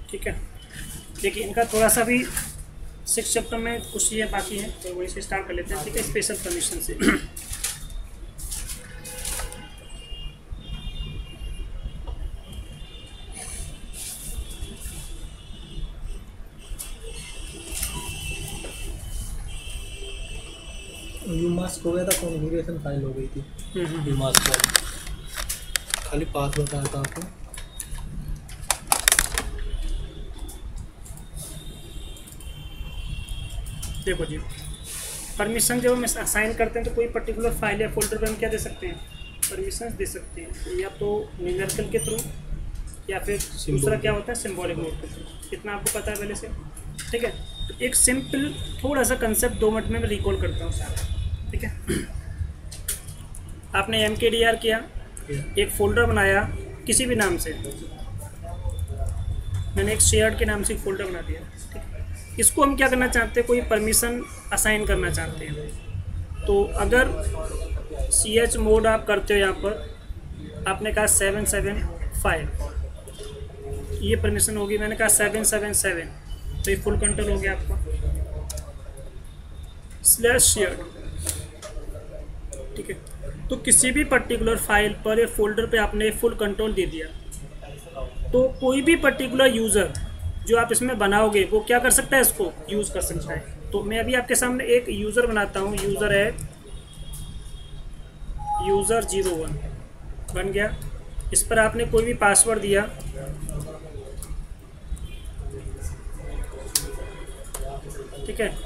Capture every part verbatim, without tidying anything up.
ठीक है। देखिए इनका थोड़ा सा भी सिक्स चैप्टर में कुछ ये बाकी है, तो वहीं से स्टार्ट कर लेते हैं। ठीक है, स्पेशल परमिशन से। यू मास्क हो गया था, कॉन्फ़िगरेशन फाइल हो गई थी यू मास्क वाली, खाली पासवर्ड आया था आपको। देखो जी, परमिशन जब हम असाइन करते हैं तो कोई पर्टिकुलर फाइल या फोल्डर पर हम क्या दे सकते हैं, परमिशन दे सकते हैं, या तो न्यूमेरिकल के थ्रू या फिर दूसरा क्या होता है सिंबॉलिक मोड के थ्रू। इतना आपको पता है पहले से। ठीक है, तो एक सिंपल थोड़ा सा कंसेप्ट दो मिनट में मैं रिकॉल करता हूँ सारा। ठीक है, आपने एम के डी आर किया, एक फोल्डर बनाया किसी भी नाम से, मैंने एक शेयर्ड के नाम से एक फोल्डर बना दिया। ठीक है, इसको हम क्या करना चाहते हैं, कोई परमिशन असाइन करना चाहते हैं। तो अगर सी एच मोड आप करते हो, यहाँ पर आपने कहा सेवन सेवन फाइव, ये परमिशन होगी, मैंने कहा सेवन सेवन सेवन, तो ये फुल कंट्रोल हो गया आपका। स्लैश शेयर्ड, ठीक है, तो किसी भी पर्टिकुलर फाइल पर या फोल्डर पे आपने फुल कंट्रोल दे दिया, तो कोई भी पर्टिकुलर यूज़र जो आप इसमें बनाओगे वो क्या कर सकता है, इसको यूज़ कर सकता है। तो मैं अभी आपके सामने एक यूज़र बनाता हूँ, यूज़र है यूज़र जीरो वन बन गया। इस पर आपने कोई भी पासवर्ड दिया, ठीक है,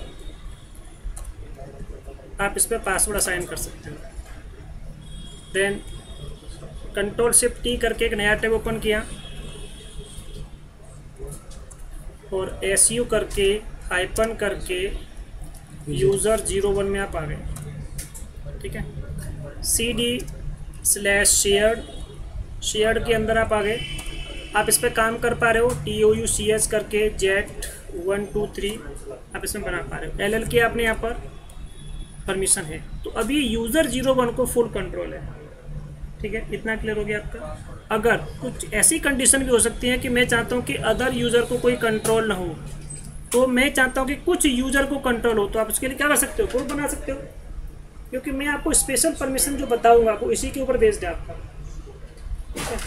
आप इस पर पासवर्ड असाइन कर सकते हो। देन कंट्रोल शिफ्ट टी करके एक नया टैब ओपन किया और एस यू करके हाइपन करके यूज़र जीरो वन में आप आ गए। ठीक है, C D slash shared, shared के अंदर आप आ गए। आप इस पर काम कर पा रहे हो, T O U C H करके जेट वन टू थ्री आप इसमें बना पा रहे हो। एल एल के आपने यहाँ पर परमिशन है। तो अभी यूज़र जीरो वन को फुल कंट्रोल है। ठीक है, इतना क्लियर हो गया आपका। अगर कुछ ऐसी कंडीशन भी हो सकती है कि मैं चाहता हूँ कि अदर यूज़र को कोई कंट्रोल ना हो, तो मैं चाहता हूँ कि कुछ यूज़र को कंट्रोल हो, तो आप उसके लिए क्या कर सकते हो, ग्रुप बना सकते हो। क्योंकि मैं आपको स्पेशल परमिशन जो बताऊँगा वो इसी के ऊपर बेस्ड है आपका। ठीक है,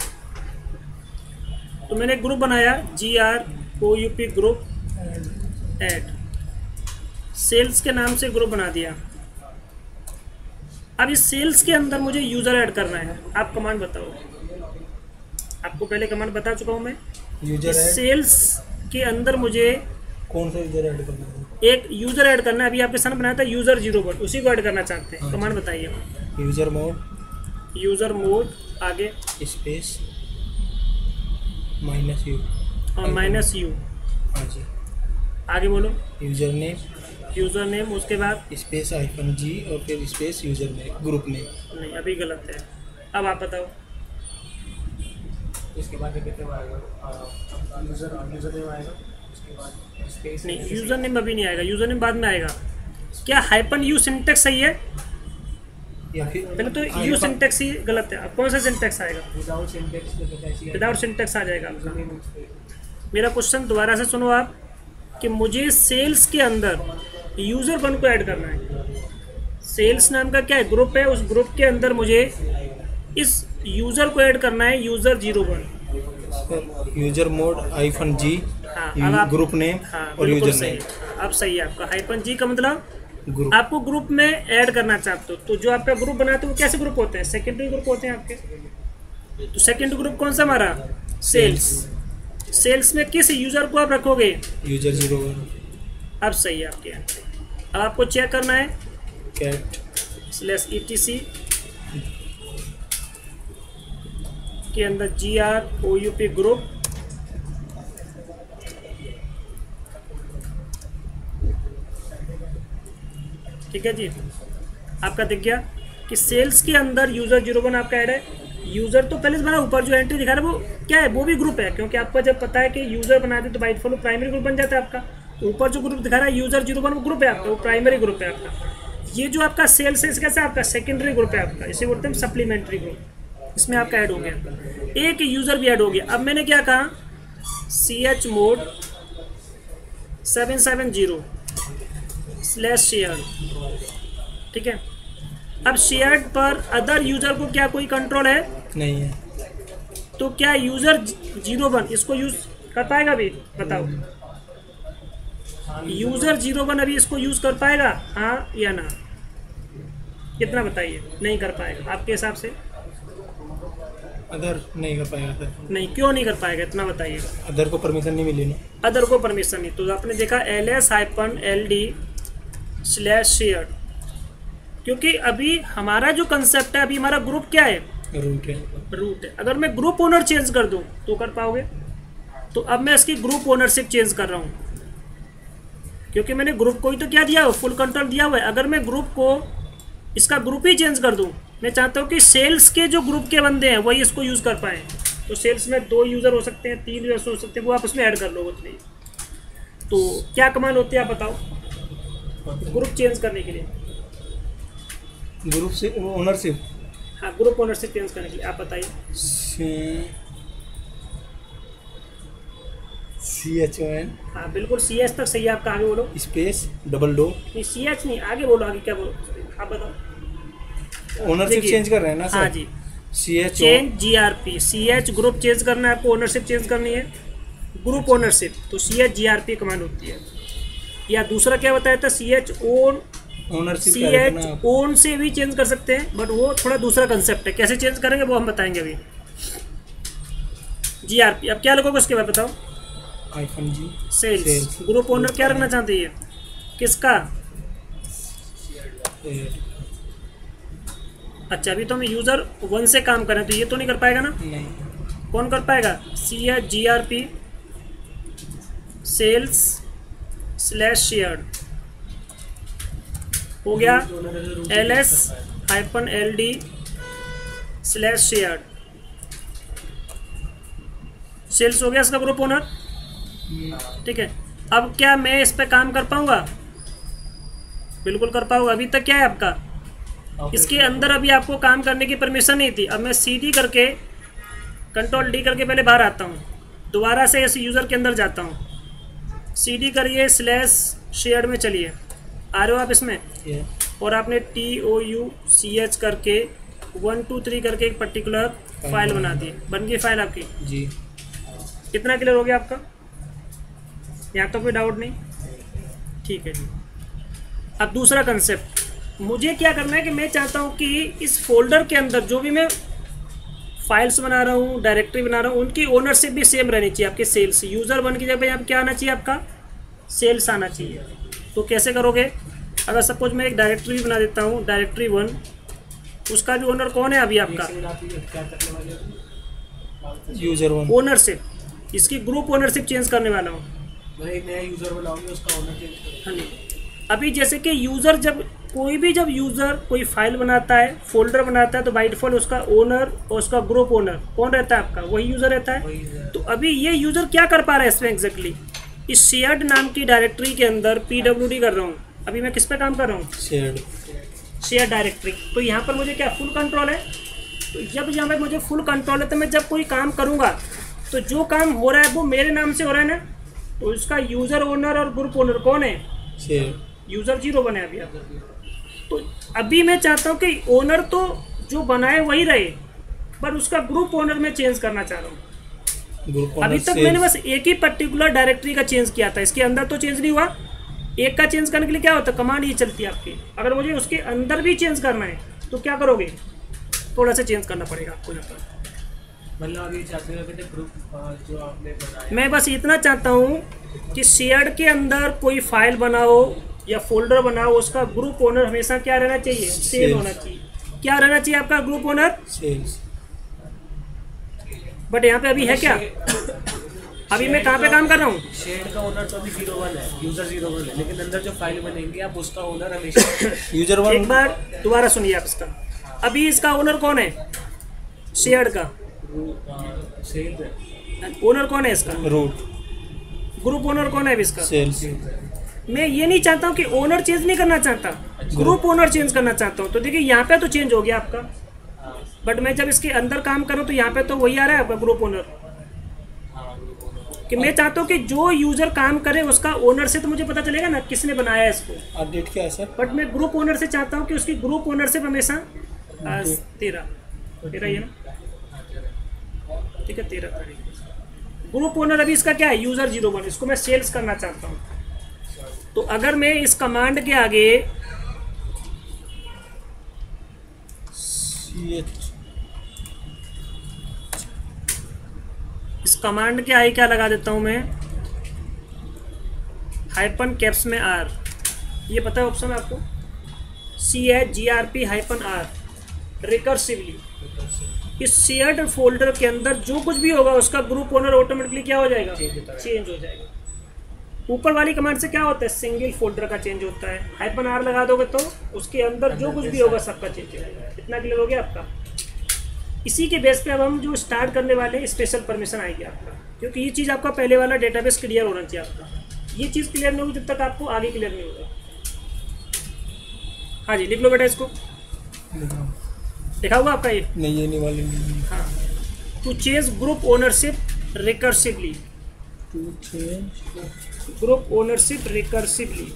तो मैंने एक ग्रुप बनाया, G R O U P group add, sales के नाम से ग्रुप बना दिया। अब इस सेल्स के अंदर मुझे यूज़र ऐड करना है, आप कमांड बताओ। आपको पहले कमांड बता चुका हूँ मैं। यूजर सेल्स के अंदर मुझे कौन सा यूज़र ऐड करना है, एक यूज़र ऐड करना है। अभी आपके सामने बनाया था यूज़र जीरो वन, उसी को ऐड करना चाहते हैं। कमांड बताइए। यूज़र मोड, यूज़र मोड आगे स्पेस माइनस यू और माइनस यू, हाँ जी, आगे बोलो। यूज़र नेम, यूज़र नेम, उसके बाद स्पेस आइफन जी और फिर space user name, group name. नहीं, अभी गलत है। अब आप बताओ। इसके बाद यूज़र यूज़र नेम आएगा, उसके बाद स्पेस नहीं, यूज़र नेम अभी नहीं आएगा, यूज़र नेम बाद में आएगा। क्या हाइपन यू सिंटेक्स सही है? या फिर पहले तो यू सिंटेक्स ही गलत है। अब कौन सा सिंटेक्स आएगा? विदाउट सिंटेक्स, विदाउट सिंटेक्स आ जाएगा आपका। मेरा क्वेश्चन दोबारा से सुनो आप, कि मुझे सेल्स के अंदर यूज़र वन को ऐड करना है। सेल्स नाम का क्या है, ग्रुप है, उस ग्रुप के अंदर मुझे इस यूज़र को ऐड करना है, user zero one. Usermod hyphen G, हाँ, ग्रुप नेम हाँ, और यूज़र नेम। अब सही है आपका। हाइफन जी का मतलब ग्रुप, आपको ग्रुप में ऐड करना चाहते हो। तो जो आपका ग्रुप बनाते हो वो कैसे ग्रुप होते हैं, सेकेंडरी ग्रुप होते हैं आपके। तो सेकेंड ग्रुप कौन सा हमारा, सेल्स। सेल्स में किस यूज़र को आप रखोगे, यूज़र जीरो वन। अब सही है आपके यहाँ। अब आपको चेक करना है cat slash E T C के अंदर G R O U P group, ठीक है जी। आपका दिख गया कि सेल्स के अंदर यूज़र जीरो वन आपका ऐड है। यूज़र तो पहले से बना, ऊपर जो एंट्री दिखा रहा है वो क्या है, वो भी ग्रुप है। क्योंकि आपको जब पता है कि यूज़र बनाते तो बाई डिफॉल्ट प्राइमरी ग्रुप बन जाता है आपका। तो ऊपर जो ग्रुप दिखा रहा है यूज़र जीरो वन, वो ग्रुप है आपका, वो प्राइमरी ग्रुप है आपका। ये जो आपका सेल्स है कैसा आपका सेकेंडरी ग्रुप है आपका, इसे बोलते हैं सप्लीमेंट्री ग्रुप। इसमें आपका ऐड हो गया, एक यूज़र भी ऐड हो गया। अब मैंने क्या कहा, C H mod seven seven zero slash share, ठीक है। अब शेयर्ड पर अदर यूजर को क्या कोई कंट्रोल है? नहीं है। तो क्या यूजर जीरो वन इसको यूज कर पाएगा अभी? बताओ, यूजर जीरो वन अभी इसको यूज कर पाएगा, हाँ या ना? कितना बताइए? नहीं कर पाएगा आपके हिसाब से? अदर नहीं कर पाएगा सर। नहीं, क्यों नहीं कर पाएगा इतना बताइएगा? अदर को परमिशन नहीं मिली ना। अदर को परमिशन नहीं, तो आपने देखा L S hyphen L D slash share, क्योंकि अभी हमारा जो कंसेप्ट है, अभी हमारा ग्रुप क्या है? रूट है। रूट है। अगर मैं ग्रुप ओनर चेंज कर दूं तो कर पाओगे? तो अब मैं इसकी ग्रुप ओनरशिप चेंज कर रहा हूं, क्योंकि मैंने ग्रुप को ही तो क्या दिया हो, फुल कंट्रोल दिया हुआ है। अगर मैं ग्रुप को, इसका ग्रुप ही चेंज कर दूं, मैं चाहता हूं कि सेल्स के जो ग्रुप के बंदे हैं वही इसको यूज़ कर पाएँ। तो सेल्स में दो यूज़र हो सकते हैं, तीन यूजर हो सकते हैं, वो आप उसमें ऐड कर लो उतने। तो क्या कमांड होती है आप बताओ ग्रुप चेंज करने के लिए? ग्रुप से ओनरशिप, हाँ, ग्रुप ओनरशिप चेंज करने के लिए आप बताइए। सी एच ओ एन, हाँ बिल्कुल, सी एच तक सही है आपका, आगे बोलो। स्पेस डबल डो, नहीं सी एच नहीं, आगे बोलो, आगे क्या बोलो आप बताओ। ओनरशिप चेंज कर रहे हैं ना सर? हाँ जी, C H change G R P, C H group change करना है आपको, ओनरशिप चेंज करनी है, ग्रुप ओनरशिप, तो C H G R P command होती है। या दूसरा क्या बताया था? C H own, ownership C H own से भी चेंज कर सकते हैं, बट वो थोड़ा दूसरा कंसेप्ट है, कैसे चेंज करेंगे वो हम बताएंगे अभी। जी आर पी, अब क्या लगोगे उसके बाद बताओ? Hyphen G sales, group owner क्या रखना चाहते हैं? किसका? अच्छा, अभी तो हम यूजर वन से काम करें तो ये तो नहीं कर पाएगा ना? नहीं। कौन कर पाएगा? C H G R P sales slash shared हो गया, L S hyphen L D slash shared, sales हो गया इसका ग्रुप ओनर, ठीक है। अब क्या मैं इस पे काम कर पाऊंगा? बिल्कुल कर पाऊंगा। अभी तक क्या है आपका, इसके अंदर अभी आपको काम करने की परमिशन नहीं थी। अब मैं सी डी करके, कंट्रोल डी करके पहले बाहर आता हूँ, दोबारा से इस यूज़र के अंदर जाता हूँ, सी डी करिए स्लैश शेयर में चलिए, आ रहे हो आप इसमें, और आपने T O U C H करके वन टू थ्री करके एक पर्टिकुलर फाइल बना दी, बन गई फाइल आपकी जी। कितना क्लियर हो गया आपका? यहाँ तो कोई डाउट नहीं, ठीक है जी। अब दूसरा कंसेप्ट, मुझे क्या करना है कि मैं चाहता हूँ कि इस फोल्डर के अंदर जो भी मैं फाइल्स बना रहा हूँ, डायरेक्टरी बना रहा हूँ, उनकी ओनरशिप भी सेम रहनी चाहिए। आपके सेल्स यूज़र वन की जगह यहाँ क्या आना चाहिए? आपका सेल्स आना चाहिए। तो कैसे करोगे? अगर सपोज मैं एक डायरेक्टरी बना देता हूँ, डायरेक्टरी वन, उसका भी ओनर कौन है अभी आपका? User one. ओनरशिप, इसकी ग्रुप ओनरशिप चेंज करने वाला हूँ। मैं एक नया यूजर बनाऊंगा, उसका ओनर चेंज करूंगा। हाँ जी, अभी जैसे कि यूज़र जब कोई भी जब यूज़र कोई फाइल बनाता है, फोल्डर बनाता है, तो बाय डिफॉल्ट उसका ओनर और उसका ग्रुप ओनर कौन रहता है आपका? वही यूज़र रहता है। तो अभी ये यूज़र क्या कर पा रहा है इसमें एग्जैक्टली? इस शेयर्ड नाम की डायरेक्टरी के अंदर पी डब्ल्यू डी कर रहा हूँ। अभी मैं किस पे काम कर रहा हूँ? Shared, share directory. तो यहाँ पर मुझे क्या फुल कंट्रोल है? तो जब यहाँ पर मुझे फुल कंट्रोल है तो मैं जब कोई काम करूँगा तो जो काम हो रहा है वो मेरे नाम से हो रहा है ना, तो इसका यूज़र ओनर और ग्रुप ओनर कौन है? यूज़र जीरो बने अभी आप। तो अभी मैं चाहता हूँ कि ओनर तो जो बनाए वही रहे, पर उसका ग्रुप ओनर में चेंज करना चाह रहा हूँ। अभी तक मैंने बस एक ही पर्टिकुलर डायरेक्टरी का चेंज किया था, इसके अंदर तो चेंज नहीं हुआ। एक का चेंज करने के लिए क्या होता है? कमांड ये चलती है आपकी। अगर मुझे उसके अंदर भी चेंज करना है तो क्या करोगे? थोड़ा सा चेंज करना पड़ेगा आपको यहाँ पर। मतलब अभी चाहते हैं कि ग्रुप जो आपने बनाया, मैं बस इतना चाहता हूँ कि शेयर्ड के अंदर कोई फाइल बनाओ या फोल्डर बनाओ, उसका ग्रुप ओनर हमेशा क्या रहना चाहिए? सेल होना चाहिए। क्या रहना चाहिए आपका ग्रुप ओनर? सेल्स। बट यहाँ पे अभी है क्या? अभी मैं कहाँ पे काम कर रहा हूँ? शेयर का ओनर तो अभी जीरो वन है, यूजर जीरो वन है, लेकिन अंदर जो फाइल बनेंगे आप उसका ओनर हमेशा यूजर वन। एक बार दोबारा सुनिए आप इसका। अभी इसका ओनर कौन है? शेयर्ड का ओनर कौन है इसका? रूट। ग्रुप ओनर कौन है अभी इसका? सेल्स। मैं ये नहीं चाहता हूँ कि ओनर चेंज नहीं करना चाहता, ग्रुप ओनर चेंज करना चाहता हूँ। तो देखिए यहाँ पे तो चेंज हो गया आपका, बट मैं जब इसके अंदर काम करूँ तो यहाँ पे तो वही आ रहा है आपका ग्रुप ओनर। कि मैं चाहता हूँ कि जो यूजर काम करे उसका ओनर से तो मुझे पता चलेगा ना किसने बनाया है इसको। और डेट क्या है सर? बट मैं ग्रुप ओनर से चाहता हूँ कि उसकी ग्रुप ओनरशिप हमेशा तेरह तेरह ये ना, ठीक है तेरह तारीख। ग्रुप ओनर अभी इसका क्या है, यूजर जीरो वन, इसको मैं सेल्स करना चाहता हूँ। तो अगर मैं इस कमांड के आगे इस कमांड के आगे क्या लगा देता हूँ मैं, हाइपन कैप्स में आर, ये पता है ऑप्शन आपको, C H G R P hyphen R recursively. इस शेयर्ड फोल्डर के अंदर जो कुछ भी होगा उसका ग्रुप ओनर ऑटोमेटिकली क्या हो जाएगा, चेंज हो जाएगा। ऊपर वाली कमांड से क्या होता है, सिंगल फोल्डर का चेंज होता है। हाइपन आर लगा दोगे तो उसके अंदर जो कुछ भी होगा सबका चेंज हो जाएगा। इतना क्लियर हो गया आपका। इसी के बेस पे अब हम जो स्टार्ट करने वाले स्पेशल परमिशन आएगी आपका, क्योंकि ये चीज़ आपका पहले वाला डेटाबेस क्लियर होना चाहिए आपका। ये चीज़ क्लियर नहीं होगी जब तक आपको आगे क्लियर नहीं होगा। हाँ जी लिख लो बेटा इसको, लिखा हुआ आपका ये नहीं, ये नहीं वाली। हाँ, to change group ownership recursively, to change group ownership recursively.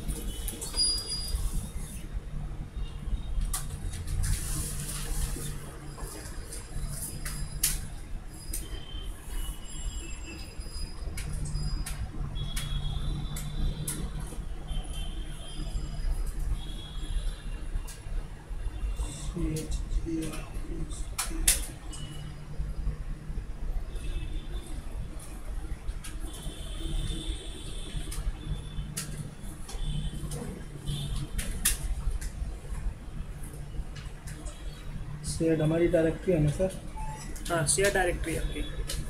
Shared हमारी डायरेक्टरी है ना सर? हाँ शेयर डायरेक्टरी आपकी।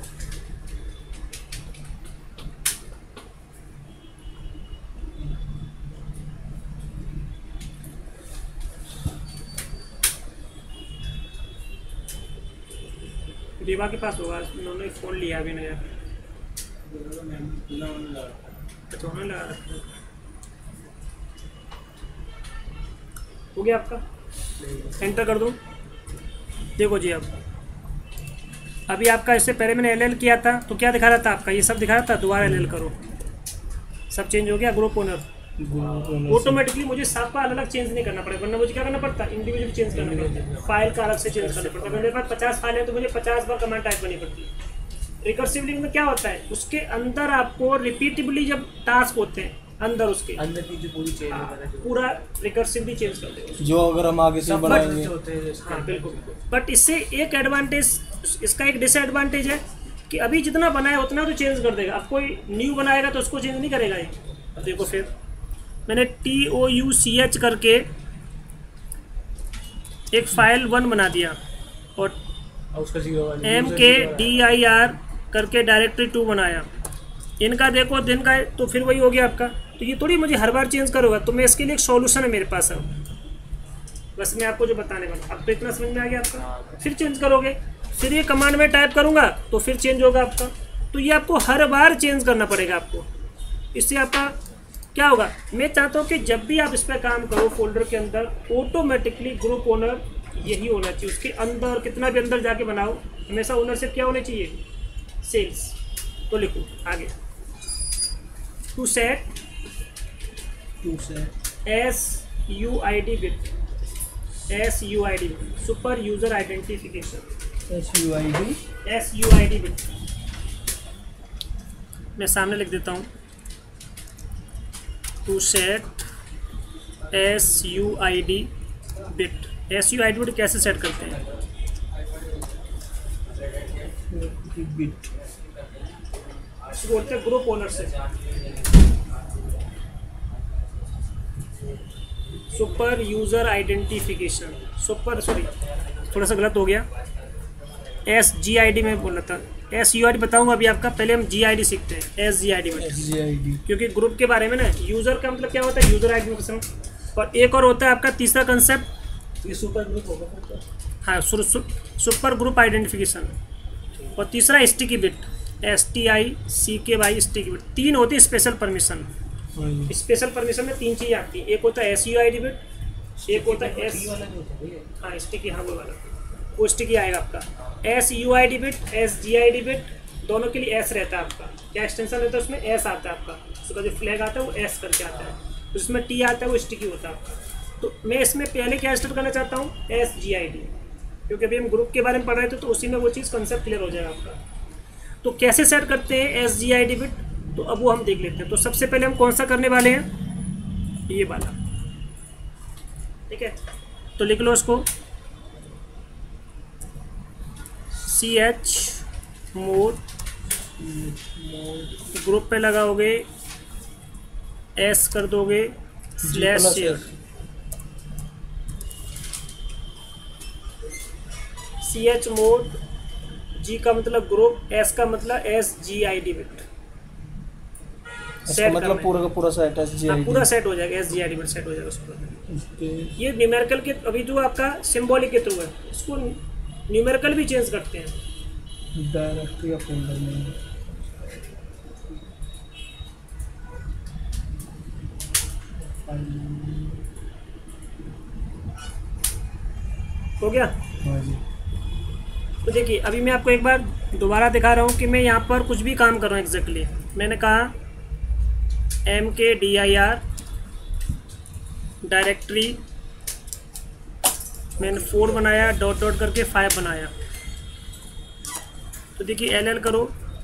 देवा के पास होगा, उन्होंने फ़ोन लिया अभी नया। अच्छा उन्होंने लगा रखा है। हो गया आपका, एंटर कर दो। देखो जी अब अभी आपका इससे पहले मैंने एल एल किया था तो क्या दिखा रहा था आपका, ये सब दिखा रहा था। दोबारा एल एल करो, सब चेंज हो गया। ग्रुप ओनर ऑटोमेटिकली मुझे सबका अलग अलग चेंज नहीं करना पड़ेगा, वरना मुझे क्या करना पड़ता है, इंडिविजुअल चेंज करना पड़ता है, फाइल का अलग से चेंज करना पड़ता है। मेरे पास पचास फाइल है तो मुझे पचास बार कमांड टाइप करनी पड़ती है। रिकर्सिवली में क्या होता है, उसके अंदर आपको रिपीटेबली जब टास्क होते हैं अंदर उसके अंदर की जो पूरी चेंज है, पूरा रिकर्सिवली चेंज कर देगा जो अगर हम आगे से बढ़ाएंगे। हाँ बिल्कुल। बट इससे एक एडवांटेज, इसका एक डिसएडवांटेज है कि अभी जितना बनाया उतना तो चेंज कर देगा। अब कोई न्यू बनाएगा तो उसको चेंज नहीं करेगा ये। अब देखो फिर मैंने T O U C H करके एक फाइल वन बना दिया और उसका zero M K D I R करके डायरेक्टरी टू बनाया। इनका देखो दिन का है तो फिर वही हो गया आपका। तो ये थोड़ी मुझे हर बार चेंज करोगा, तो मैं इसके लिए एक सॉल्यूशन है मेरे पास। अब बस मैं आपको जो बताने वाला, अब तो इतना समझ में आ गया आपका। फिर चेंज करोगे, फिर ये कमांड में टाइप करूँगा तो फिर चेंज होगा आपका। तो ये आपको हर बार चेंज करना पड़ेगा आपको। इससे आपका क्या होगा, मैं चाहता हूँ कि जब भी आप इस पर काम करो फोल्डर के अंदर, ऑटोमेटिकली ग्रुप ओनर यही होना चाहिए। उसके अंदर कितना भी अंदर जाके बनाओ, हमेशा ओनरशिप क्या होनी चाहिए, सेल्स। तो लिखो आगे, to set to set S U I D bit, S U I D bit, super user identification, S U I D S U I D bit. मैं सामने लिख देता हूँ, to set S U I D bit. S U I D bit कैसे set करते हैं, bit इसको बोलते हैं ग्रुप ओनर से, super user identification, super sorry थोड़ा सा गलत हो गया, एस जी आई डी में बोलना था। एस यू आई डी बताऊंगा अभी आपका, पहले हम जी आई डी सीखते हैं, एस जी आई डी में। एस जी आई डी क्योंकि ग्रुप के बारे में ना, यूजर का मतलब क्या होता है, यूजर आइडेंटिफिकेशन। और एक और होता है आपका तीसरा कंसेप्ट, ये सुपर ग्रुप होगा। हाँ सु, सु, सुपर ग्रुप आइडेंटिफिकेशन। और तीसरा sticky bit, S T I C K Y sticky bit. तीन होती है स्पेशल परमिशन। स्पेशल परमिशन में तीन चीज़ें आती है, एक होता है S U I D bit, एक होता है एस हाँ स्टिकी, हाँ वो वाला वो स्टिकी आएगा आपका, S U I D bit, S G I D bit, दोनों के लिए एस रहता है आपका। क्या एक्सटेंशन रहता है उसमें? एस आता है आपका, उसका जो फ्लैग आता है वो एस करके आता है, उसमें टी आता है वो स्टिकी होता है आपका। तो मैं इसमें पहले क्या स्टार्ट करना चाहता हूँ? एस जी आई डी, क्योंकि अभी हम ग्रुप के बारे में पढ़ रहे थे तो उसी में वो चीज़ कंसेप्ट क्लियर हो जाएगा आपका। तो कैसे सेट करते हैं S G I D bit, तो अब वो हम देख लेते हैं। तो सबसे पहले हम कौन सा करने वाले हैं? ये वाला, ठीक है। तो लिख लो उसको, सी एच मोड, ग्रुप पे लगाओगे, एस कर दोगे, slash share, C H mod, G का मतलब ग्रुप, एस का मतलब S G I D bit. Set मतलब पूरा का पूरा set S G I D, पूरा सेट हो जाएगा, S G I D bit set हो जाएगा उसको। ये न्यूमेरिकल के अभी जो आपका सिंबॉलिक के थ्रू है, इसको न्यूमेरिकल भी चेंज करते हैं डायरेक्टरी या फोल्डर में। हो गया? हाँ जी। तो देखिए अभी मैं आपको एक बार दोबारा दिखा रहा हूँ कि मैं यहाँ पर कुछ भी काम कर रहा हूँ एग्जैक्टली। मैंने कहा M K D I R directory, मैंने फोर बनाया, डॉट डॉट करके फाइव बनाया। तो देखिए एल एल करो,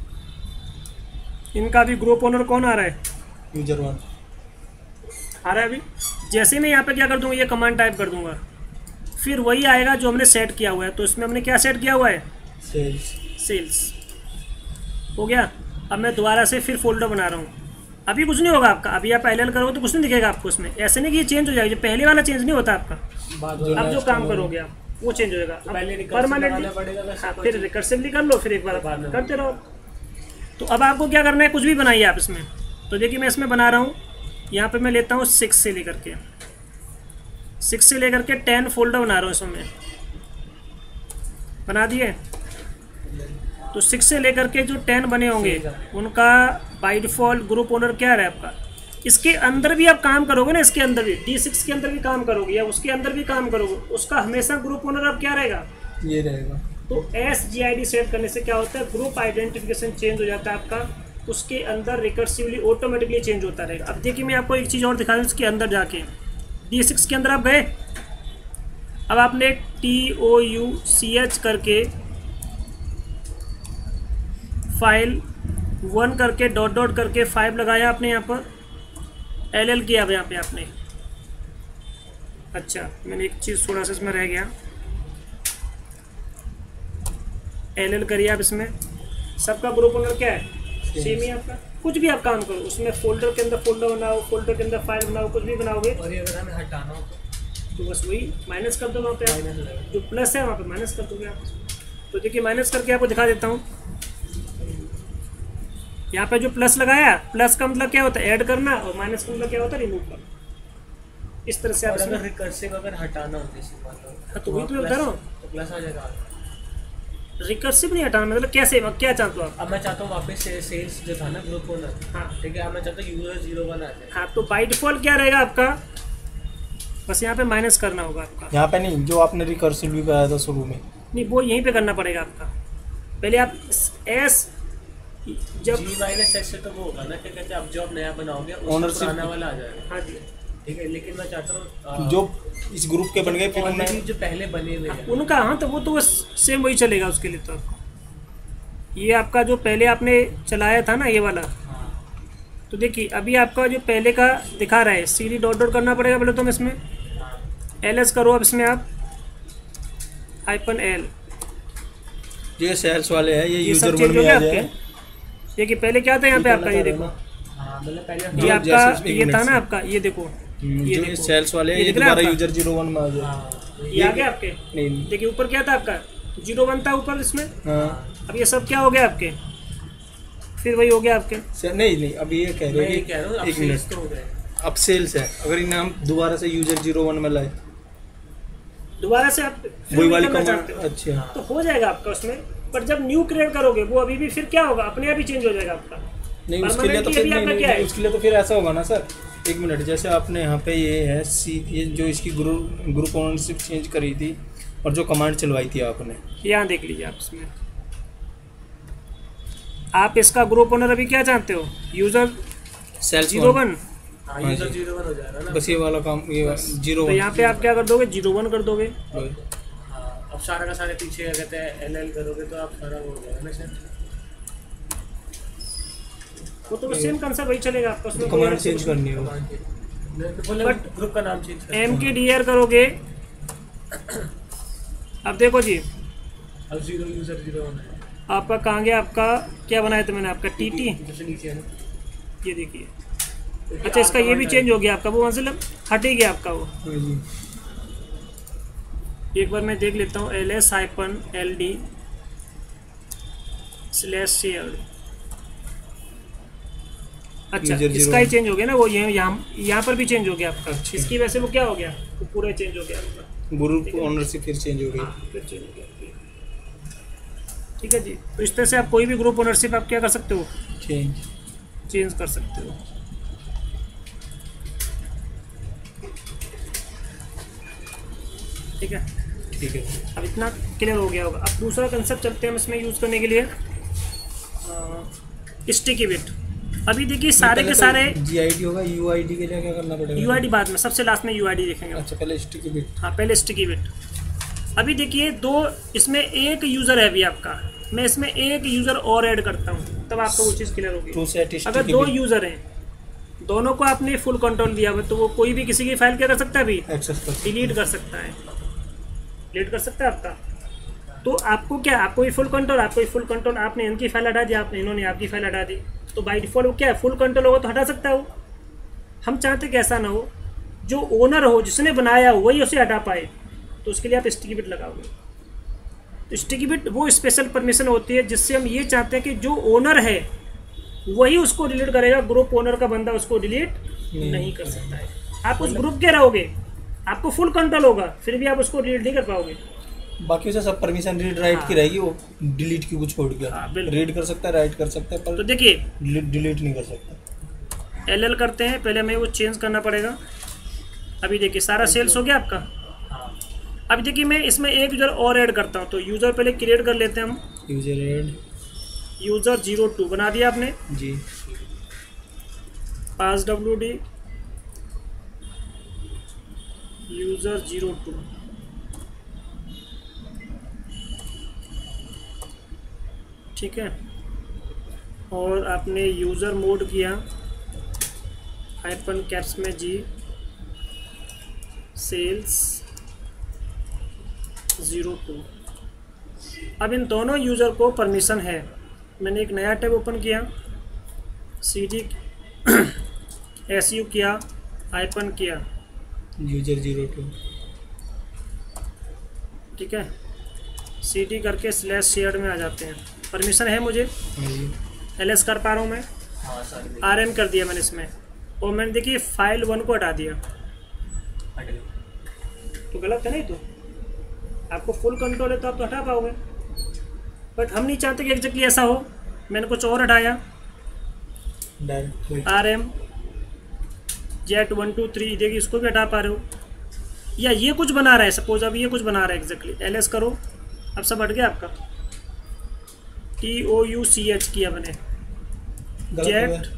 इनका भी ग्रुप ओनर कौन आ रहा है? यूजर वन आ रहा है अभी। जैसे मैं यहाँ पे क्या कर दूँगा, ये कमांड टाइप कर दूँगा, फिर वही आएगा जो हमने सेट किया हुआ है। तो इसमें हमने क्या सेट किया हुआ है? सेल्स। सेल्स हो गया। अब मैं दोबारा से फिर फोल्डर बना रहा हूँ। अभी कुछ नहीं होगा आपका, अभी आप एल एल करोगे तो कुछ नहीं दिखेगा आपको इसमें। ऐसे नहीं कि ये चेंज हो जाएगा, जो पहले वाला चेंज नहीं होता आपका। अब जो काम करोगे आप वो चेंज हो जाएगा परमानेंटली। हाँ, फिर रिकर्सिवली कर लो, फिर एक बार करते रहो। तो अब आपको क्या करना है, कुछ भी बनाइए आप इसमें। तो देखिए मैं इसमें बना रहा हूँ, यहाँ पे मैं लेता हूँ सिक्स से लेकर के सिक्स से लेकर के टेन फोल्डर बना रहा हूँ इसमें। बना दिए? तो सिक्स से लेकर के जो टेन बने होंगे उनका बाय डिफ़ॉल्ट ग्रुप ओनर क्या है आपका। इसके अंदर भी आप काम करोगे ना, इसके अंदर भी डी सिक्स के अंदर भी काम करोगे या उसके अंदर भी काम करोगे, उसका हमेशा ग्रुप ओनर अब क्या रहेगा? ये रहेगा। तो S G I D set करने से क्या होता है, ग्रुप आइडेंटिफिकेशन चेंज हो जाता है आपका, उसके अंदर रिकर्सिवली ऑटोमेटिकली चेंज होता रहेगा। अब देखिए मैं आपको एक चीज़ और दिखा दूँ, इसके अंदर जाके डी सिक्स के अंदर आप गए, अब आपने T O U C H करके फाइल वन करके डॉट डॉट करके फाइव लगाया आपने, यहाँ पर एल एल किया यहाँ पे आपने। अच्छा मैंने एक चीज़ थोड़ा सा इसमें रह गया, एल एल करिए आप इसमें। सबका ग्रुप ओनर क्या है? सेम ही आपका। कुछ भी आप काम करो उसमें, फोल्डर के अंदर फोल्डर बनाओ, फोल्डर के अंदर फाइल बनाओ, कुछ भी बनाओगे। और ये अगर हमें हटाना हो तो बस वही माइनस कर दो वहाँ पे, जो प्लस है वहाँ पे माइनस कर दोगे आप। तो देखिए माइनस करके आपको दिखा देता हूँ। यहाँ पे जो प्लस लगाया, प्लस का मतलब क्या होता है? ऐड करना, और माइनस का मतलब क्या होता है? रिमूव करना। इस तरह से आप अगर रिकर्सिव अगर हटाना होता है, हाँ तो वही तो मैं बता रहा हूँ, तो प्लस आ जाएगा। रिकर्सिव नहीं हटाना मतलब कैसे, क्या चाहते हो आप? अब मैं चाहता हूँ वापस से सेल्स जो था ना ग्रुप ओनर, हाँ ठीक है, अब मैं चाहता हूँ यूजर जीरो वन आ जाए। हाँ तो बाय डिफॉल्ट क्या रहेगा आपका? बस यहाँ पे माइनस करना होगा आपका। यहाँ पे नहीं, जो आपने रिकर्सिव भी कराया था शुरू में, नहीं वो यहीं पे करना पड़ेगा आपका। पहले आप एस जब जी माइनस एस से तो वो होगा ना, क्या कहते हैं, अब जो आप नया बनाओगे ओनरशिप आने वाला आ जाएगा। हाँ जी ठीक है, लेकिन मैं चाहता हूँ जो इस ग्रुप के बन गए फिर उन्हें जो पहले बने हुए हैं उनका, हाँ तो वो तो बस सेम वही चलेगा उसके लिए। तो आपको ये आपका जो पहले आपने चलाया था ना ये वाला, तो देखिए अभी आपका जो पहले का दिखा रहा है, सी डी डॉट डॉट करना पड़ेगा पहले। तो हम इसमें एल एस करो, अब इसमें आप हाइपन एल, ये सेल्स वाले हैं, ये ये यूजर सब वन चेंज हो में गया आ आपके। जाए। देखिए पहले क्या था यहाँ पे आपका, ये देखो ये आपका ये था ना आपका, ये देखो ये जो सेल्स वाले हैं ये दोबारा यूजर जीरो वन में आ जाए। ये आ गया आपके। नहीं देखिए ऊपर क्या था आपका, जीरो वन था ऊपर इसमें। हाँ अब ये सब क्या हो गया आपके, फिर वही हो गया आपके। नहीं नहीं, अभी ये कह रहे हैं कि एक मिनट तो हो गए, अब सेल्स है। अगर इन्हें हम दोबारा से यूजर जीरो वन में लाए, दोबारा से आप वही वाली कमांड, अच्छा तो हो जाएगा आपका उसमें। पर जब न्यू क्रिएट करोगे वो अभी भी फिर क्या होगा, अपने आप ही चेंज हो जाएगा आपका। नहीं उसके लिए तो फिर नहीं, नहीं, नहीं, उसके लिए तो फिर ऐसा होगा ना सर, एक मिनट, जैसे आपने यहाँ पे ये है सी, ये जो इसकी ग्रुप ग्रुप ओनरशिप चेंज करी थी और जो कमांड चलवाई थी आपने, यहाँ देख लीजिए आप इसमें आप इसका ग्रुप ओनर अभी क्या जानते हो, user sales zero one, user zero one हो जाएगा ना, बस ये वाला काम ये जीरो तो वन। यहाँ पे आप क्या कर दोगे, जीरो वन कर दोगे। हाँ, अब सारा का सारे पीछे क्या कहते हैं एल एल करोगे तो आप सारा हो जाएगा ना सर। वो तो सेम कंसेप्ट वही चलेगा आपका, उसमें कमांड चेंज करनी है बट ग्रुप का नाम change M K D R करोगे। अब देखो जी, अब जीरो यूजर जीरो वन है आपका कहाँ गया, आपका क्या बनाया था मैंने, आपका टी टी, नीचे है ना, ये देखिए। अच्छा इसका ये भी चेंज हो गया आपका, वो मतलब हट ही गया आपका वो। एक बार मैं देख लेता हूँ, L S hyphen L D slash share. अच्छा इसका ही चेंज हो गया ना, वो ये यहाँ यहाँ पर भी चेंज हो गया आपका। अच्छा। इसकी वजह से वो क्या हो गया, वो पूरा चेंज हो गया आपका, ग्रुप ओनरशिप फिर चेंज हो गई, फिर चेंज हो गया। ठीक है जी, तो इस तरह से आप कोई भी ग्रुप ओनरशिप आप क्या कर सकते हो, चेंज चेंज कर सकते हो। ठीक है ठीक है, अब इतना क्लियर हो गया होगा। अब दूसरा कंसेप्ट चलते हैं हम इसमें यूज़ करने के लिए, स्टिकी बिट। अभी देखिए सारे के सारे जी आई डी होगा, यू आई डी के लिए क्या करना पड़ेगा, यू आई डी बाद में, सबसे लास्ट में यू आई डी देखेंगे। अच्छा पहले स्टिकी बिट। हाँ पहले स्टिकी बिट। अभी देखिए दो, इसमें एक यूज़र है अभी आपका, मैं इसमें एक यूज़र और ऐड करता हूँ, तब आपको वो चीज़ क्लियर होगी। अगर दो यूज़र हैं, दोनों को आपने फुल कंट्रोल दिया हुआ, तो वो कोई भी किसी की फाइल क्या कर सकता है, अभी डिलीट कर सकता है, डिलीट कर सकता है आपका। तो आपको क्या, आपको भी फुल कंट्रोल, आपको भी फुल कंट्रोल, आपने इनकी फाइल हटा दी, आपने इन्होंने आपकी फाइल हटा दी, तो बाई डिफॉल्ट वो क्या है, फुल कंट्रोल होगा तो हटा सकता है वो। हम चाहते कि ऐसा ना हो, जो ओनर हो, जिसने बनाया हो, वही उसे हटा पाए, तो उसके लिए आप स्टिकी बिट लगाओगे। तो स्टिकी बिट वो स्पेशल परमिशन होती है जिससे हम ये चाहते हैं कि जो ओनर है वही उसको डिलीट करेगा, ग्रुप ओनर का बंदा उसको डिलीट नहीं, नहीं कर सकता है। आप उस ग्रुप के रहोगे, आपको फुल कंट्रोल होगा, फिर भी आप उसको डिलीट नहीं कर पाओगे। बाकी से सब परमिशन रीड राइट हाँ। की रहेगी, वो डिलीट की कुछ छोड़ के हाँ, रीड कर सकता है, राइट कर सकता है, पर तो देखिए डिलीट नहीं कर सकता। एल एल करते हैं, पहले हमें वो चेंज करना पड़ेगा। अभी देखिए सारा सेल्स हो गया आपका। अभी देखिए मैं इसमें एक यूज़र और ऐड करता हूँ, तो यूज़र पहले क्रिएट कर लेते हैं हम। User add, user zero two बना दिया आपने जी, pass W D user zero two. ठीक है, और आपने यूज़र मोड किया हाइपन कैप्स में जी सेल्स ज़ीरो टू। अब इन दोनों यूज़र को परमिशन है, मैंने एक नया टैब ओपन किया, सी डी एस यू किया, हाइपन किया यूज़र ज़ीरो टू। ठीक है, सी डी करके स्लैश शेयर में आ जाते हैं, परमिशन है मुझे, एल एस कर पा रहा हूँ मैं, आर एम कर दिया मैंने इसमें, और मैंने देखिए फाइल वन को हटा दिया, तो गलत है नहीं, तो आपको फुल कंट्रोल है तो आप तो हटा पाओगे, बट हम नहीं चाहते कि एग्जैक्टली ऐसा हो। मैंने कुछ और हटाया, R M Z one two three, देखिए इसको भी हटा पा रहे हो, या ये कुछ बना रहा है, सपोज अब ये कुछ बना रहा है एग्जैक्टली, एल एस करो, अब सब हट गया आपका, T O U C H किया मैंने, जेट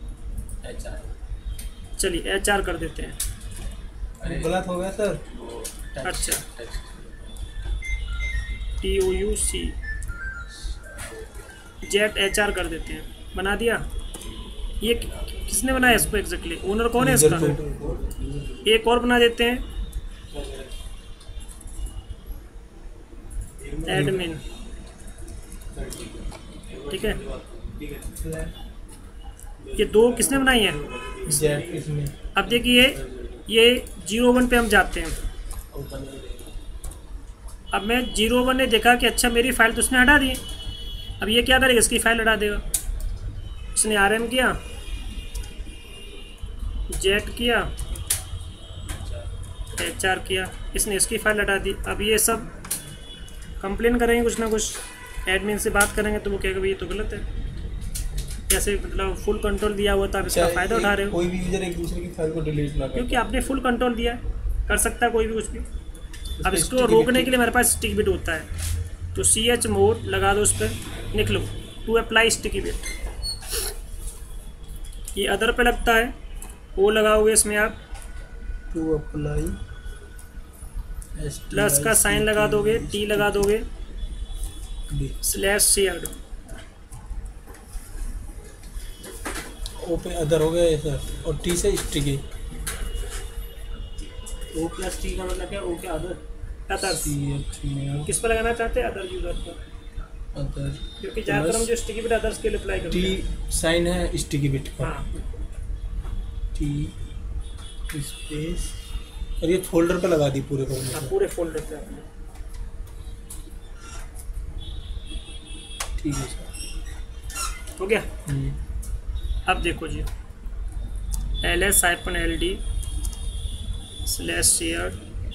चलिए एच आर कर देते हैं, गलत हो गया सर। अच्छा, T O U C Z H R कर देते हैं, बना दिया। ये किसने बनाया इसको एग्जैक्टली, ओनर कौन है इसका, एक और बना देते हैं, एडमिन। ठीक है, ये दो किसने बनाई है, अब देखिए ये जीरो वन पे हम जाते हैं, अब मैं जीरो वन ने देखा कि अच्छा मेरी फाइल तो उसने हटा दी, अब ये क्या करेगा, इसकी फाइल हटा देगा, इसने आर एम किया, जेट किया, एच आर किया, इसने इसकी फाइल हटा दी। अब ये सब कंप्लेन करेंगे कुछ ना कुछ, एडमिन से बात करेंगे तो वो कहेगा भाई ये तो गलत है, कैसे मतलब फुल कंट्रोल दिया हुआ था, आप इसका फ़ायदा उठा रहे हो। कोई भी यूजर एक दूसरे की फाइल को डिलीट ना करे, क्योंकि आपने फुल कंट्रोल दिया है, कर सकता है कोई भी कुछ भी। अब इसको रोकने के लिए मेरे पास स्टिक बिट होता है, तो सी एच मोड लगा दो, उस पर निकलो, टू अप्लाई स्टिकी बिट, ये अदर पे लगता है, वो लगाओगे इसमें आप टू अप्लाई प्लस का साइन लगा दोगे, टी लगा दोगे, स्लैश शेयर्ड, ओ पे अदर हो गया ये सर, और टी से स्टिकी। ओ प्लस टी का मतलब क्या? ओ क्या अदर? अदर्स। अच्छा किस पर लगाना चाहते हैं? अदर यूजर पर, अदर, क्योंकि ज़्यादातर हम जो स्टिकी बिट अदर्स के लिए अप्लाई करते हैं। टी साइन है स्टिकी बिट का, हाँ टी स्पेस, और ये फोल्डर पे लगा दी पूरे हाँ, फोल्डर, पूरे फोल्डर पे आपने। ठीक है सर, हो गया। हम्म, अब देखो जी, L S hyphen L D slash share,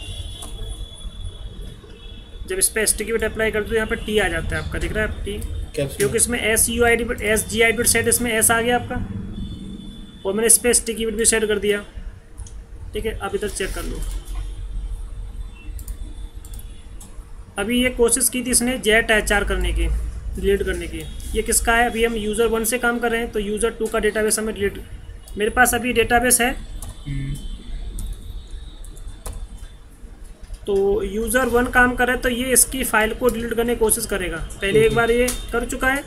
जब इस पर स्टिकी बिट अप्लाई करते हो यहाँ पर टी आ जाता है आपका, दिख रहा है आप टी, क्योंकि इसमें S U I D bit S G I D bit set, इसमें एस आ गया आपका, और मैंने इस पर स्टिकी बिट भी सेट कर दिया। ठीक है, अब इधर चेक कर लो। अभी ये कोशिश की थी इसने जेट एच आर करने की, डिलीट करने की। ये किसका है? अभी हम यूज़र वन से काम कर रहे हैं, तो यूज़र टू का डेटाबेस हमें डिलीट, मेरे पास अभी डेटाबेस है, तो यूज़र वन काम कर रहा है, तो ये इसकी फाइल को डिलीट करने की कोशिश करेगा। पहले एक बार ये कर चुका है,